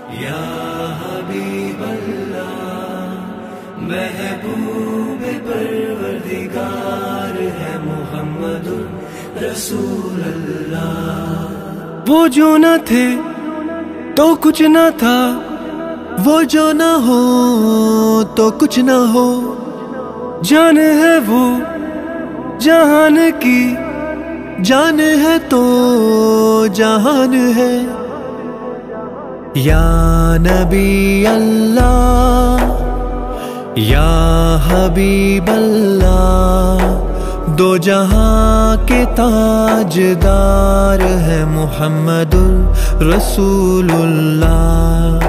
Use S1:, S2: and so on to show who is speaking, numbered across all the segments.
S1: یا حبیب اللہ محبوب پروردگار ہے محمد رسول اللہ۔
S2: وہ جو نہ تھے تو کچھ نہ تھا،
S1: وہ جو نہ ہو تو کچھ نہ ہو،
S2: جان ہے وہ جہان کی،
S1: جان ہے تو جہان ہے۔ یا نبی اللہ یا حبیب اللہ، دو جہاں کے تاجدار ہے محمد رسول اللہ۔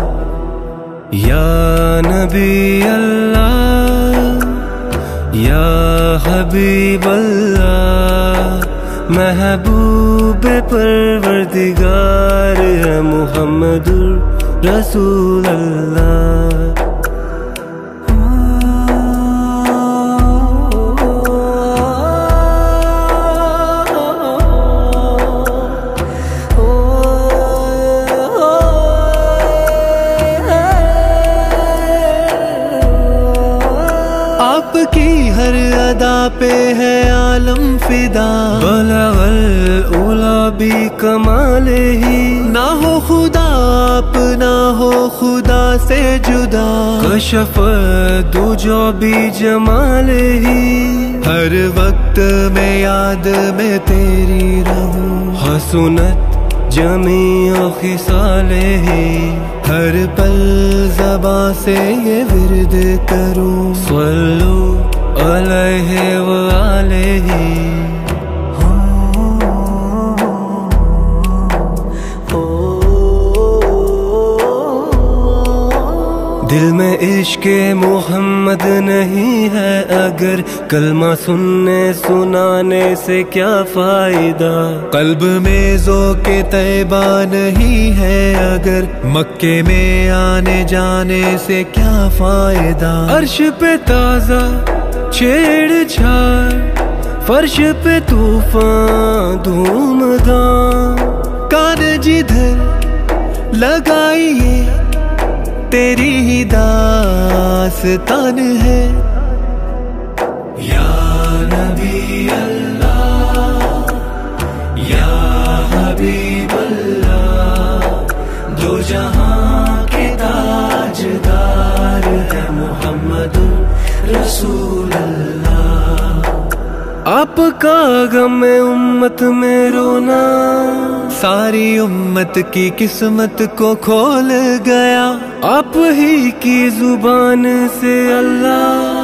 S2: یا نبی اللہ یا حبیب اللہ، محبوب پروردگار ہے محمد رسول اللہ۔
S1: آپ کی ہر ادا پہ ہے عالم فدا،
S2: بلغ العلا بھی کمال ہی،
S1: نہ ہو خدا آپ نہ ہو خدا سے جدا،
S2: کشف دجا بھی جمال ہی،
S1: ہر وقت میں یاد میں تیری رہوں،
S2: حسنت جمیع خصالہ،
S1: ہر پل زباں سے یہ ورد کروں،
S2: صلو علیہ وآلہ۔ دل میں عشق محمد نہیں ہے اگر، کلمہ سننے سنانے سے کیا فائدہ،
S1: قلب میں ذوق طیبہ نہیں ہے اگر، مکے میں آنے جانے سے کیا فائدہ،
S2: عرش پہ تازہ چھیڑ چھاڑ، فرش پہ طوفان دھوم دھام،
S1: کان جدھر لگائیے تیری ہی داستان ہے۔ یا نبی اللہ یا حبیب اللہ، دو جہاں کے تاجدار ہے محمد رسول اللہ۔
S2: آپ کا غم امت میں رونا،
S1: ساری امت کی قسمت کو کھول گیا،
S2: آپ ہی کی زبان سے اللہ